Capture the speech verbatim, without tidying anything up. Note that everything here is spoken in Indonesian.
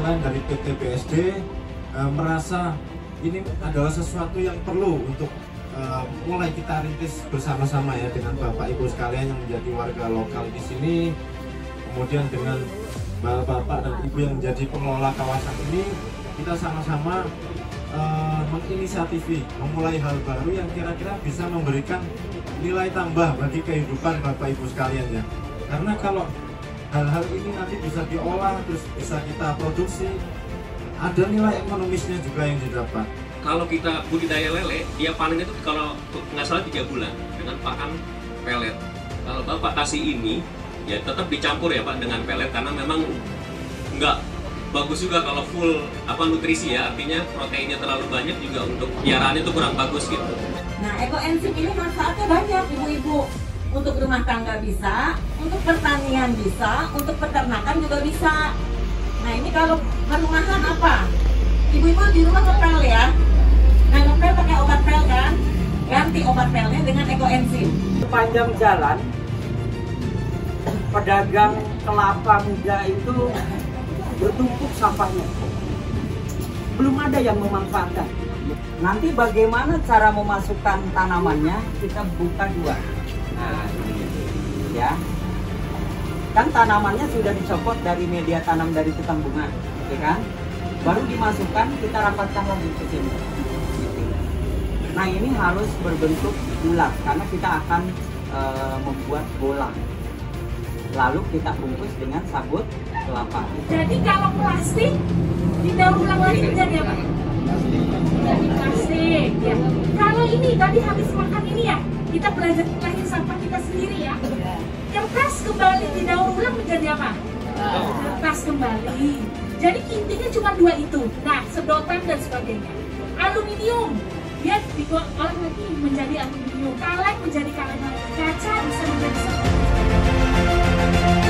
lain dari P T B S D uh, merasa ini adalah sesuatu yang perlu untuk uh, mulai kita rintis bersama-sama ya dengan Bapak Ibu sekalian yang menjadi warga lokal di sini, kemudian dengan Bapak dan Ibu yang menjadi pengelola kawasan ini, kita sama-sama uh, menginisiatifi, memulai hal baru yang kira-kira bisa memberikan nilai tambah bagi kehidupan Bapak Ibu sekalian ya. Karena kalau hal-hal ini nanti bisa diolah, terus bisa kita produksi, ada nilai ekonomisnya juga yang didapat. Kalau kita budidaya lele, dia panen itu kalau nggak salah tiga bulan dengan pakan pelet. Kalau Bapak kasih ini, ya tetap dicampur ya Pak dengan pelet, karena memang nggak bagus juga kalau full apa nutrisi ya, artinya proteinnya terlalu banyak juga untuk piaraan itu kurang bagus gitu. Nah, ekoenzim ini manfaatnya banyak ibu-ibu. Untuk rumah tangga bisa, untuk pertanian bisa, untuk peternakan juga bisa. Nah, ini kalau perumahan apa? Ibu-ibu di rumah ngepel ya. Nah, ngepel pakai obat pel kan? Ganti obat pelnya dengan ekoenzim. Sepanjang jalan, pedagang kelapa muda itu bertumpuk sampahnya. Belum ada yang memanfaatkan. Nanti bagaimana cara memasukkan tanamannya, kita buka dua. Nah, ini ya. Kan tanamannya sudah dicopot dari media tanam dari tukang bunga, ya kan? Baru dimasukkan, kita rapatkan lagi ke sini. Nah, ini harus berbentuk bulat karena kita akan e, membuat bola. Lalu kita bungkus dengan sabut kelapa. Jadi kalau plastik didaur ulang lagi menjadi apa? Jadi plastik. Ya. Kalau ini tadi habis makan ini ya, kita belajar pilahin sampah kita sendiri ya. Kertas kembali didaur ulang menjadi apa? Kertas kembali. Jadi intinya cuma dua itu. Nah, sedotan dan sebagainya. Aluminium, dia diolah lagi menjadi aluminium. Kaleng menjadi kaleng. Kaca bisa menjadi sampah.